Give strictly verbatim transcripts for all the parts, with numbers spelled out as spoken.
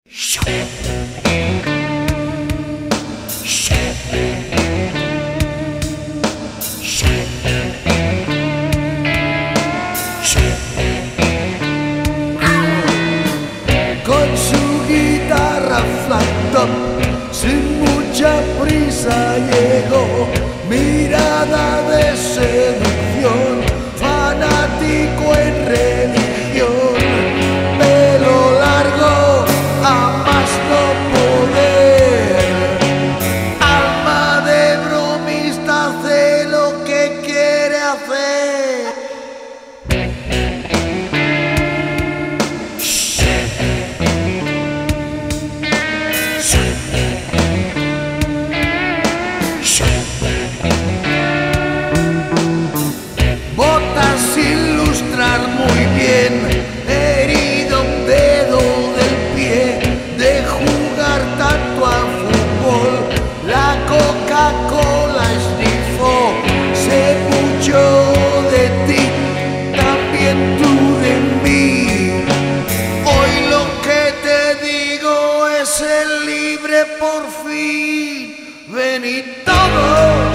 Con su guitarra flat top, sin mucha prisa llegó, mirada de seducción, fanático en religión, pelo largo a más no poder, alma de bromista, hace lo que quiere hacer. Botas sin lustrar muy bien, herido un dedo del pie, de jugar tanto al fútbol, la Coca-Cola esnifó, sé mucho de ti, también tú de mí. Hoy lo que te digo es ser libre por fin, venid todos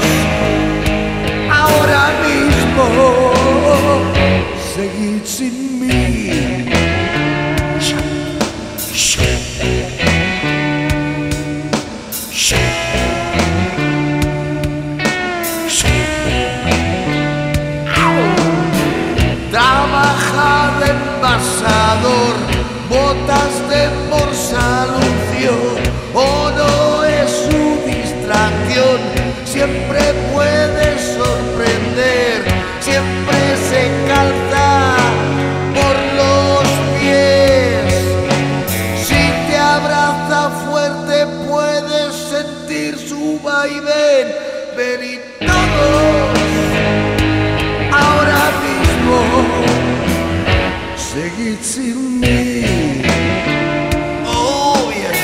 ahora mismo, seguid sin mí. Trabaja de envasador, botas de morsa lució, o no es su distracción, siempre puede sorprender, siempre se calza por los pies. Si te abraza fuerte puedes sentir su vaivén. Venid todos ahora mismo, seguid sin mí. Oh, yeah.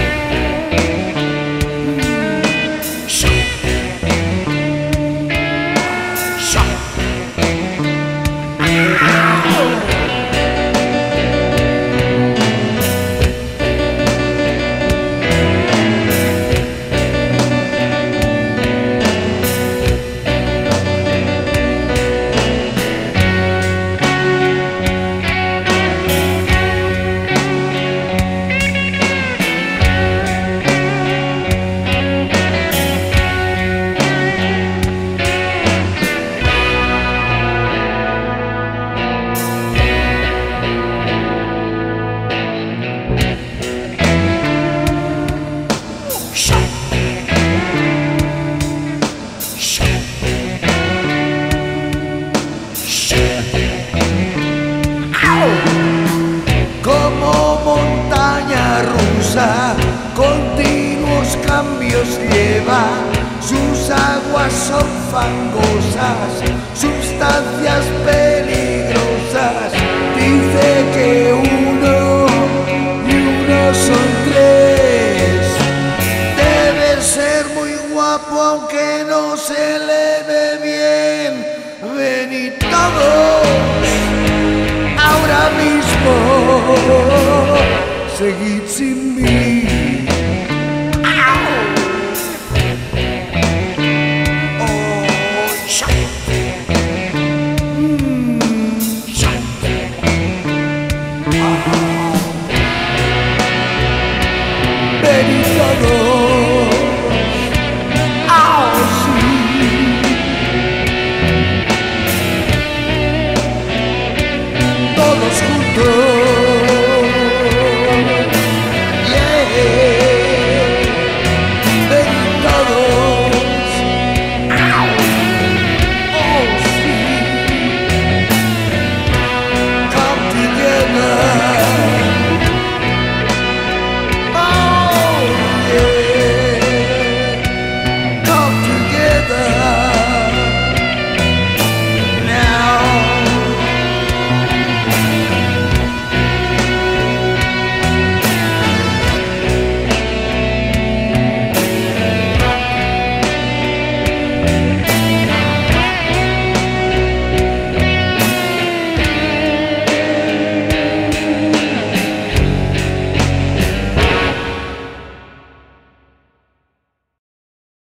Como montaña rusa, continuos cambios lleva, sus aguas son fangosas, sustancias peligrosas. Dice que uno y uno son tres. Debe ser muy guapo aunque no se le ve bien. Venid todos ahora mismo, seguid sin mí. Venid todos.